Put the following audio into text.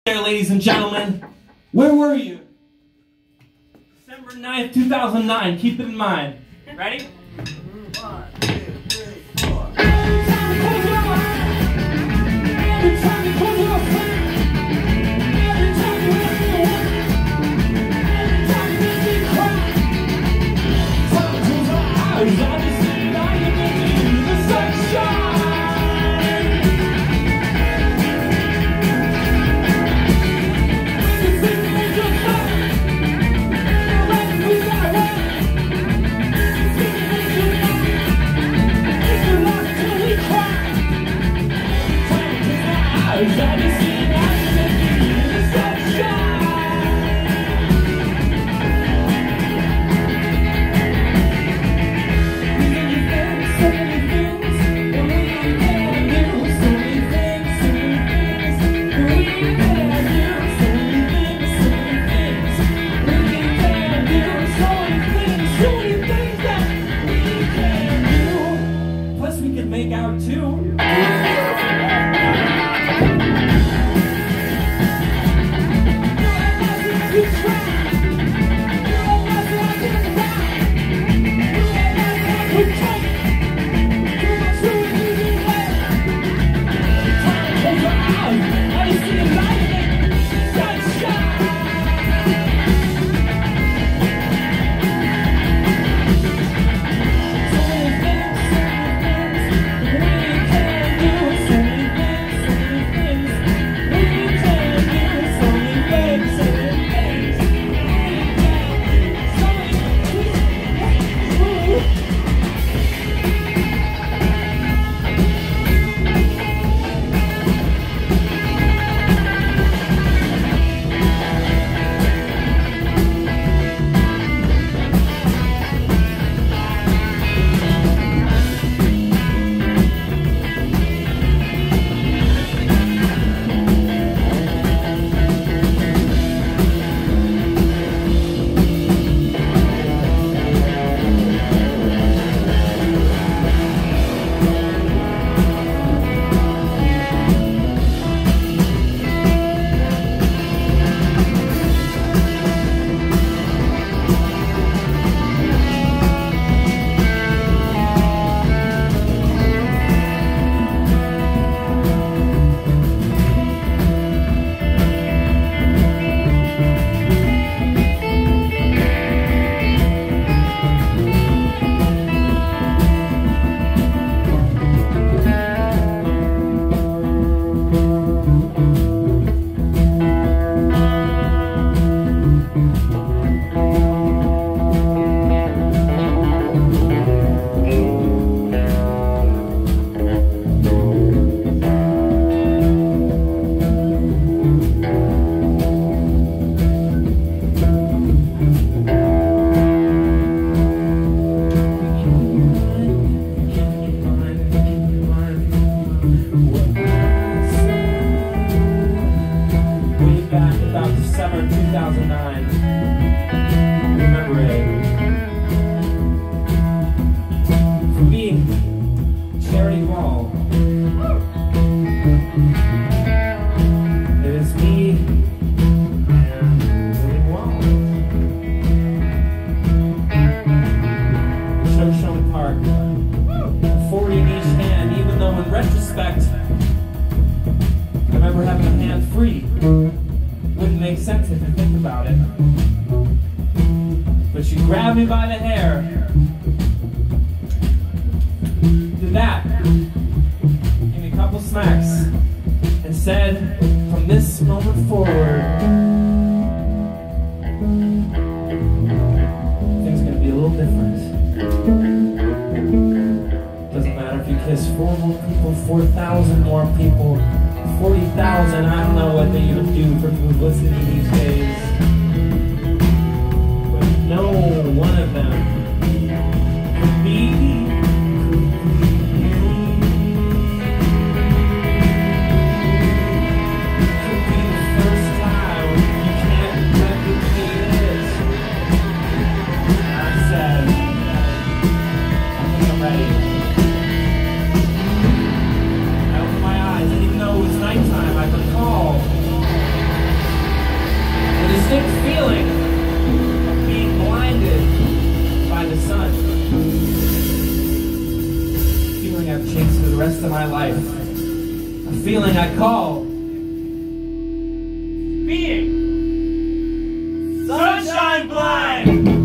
There, ladies and gentlemen, where were you? December 9th, 2009. Keep it in mind. Ready? 1, 2, 3, 4. Every time you close your eyes, every time you look at one, every time you make me cry, time to close my eyes, I just see light in the sunshine. Make out too. December 2009. Remember it. For me, charity ball. It is me and Willie Wall. Shoshone Park. 40 in each hand, even though in retrospect, I remember having a hand free. Wouldn't make sense if you think about it. But she grabbed me by the hair, did that, gave me a couple smacks, and said, from this moment forward, things are going to be a little different. Doesn't matter if you kiss 4 more people, 4,000 more people, 40,000, I don't know what they even do for publicity these days. But no one of them could be the first time you can't replicate it. I said, I think I'm ready. I opened my eyes, and even though it was nighttime, I could call of my life. A feeling I call being sunshine blind.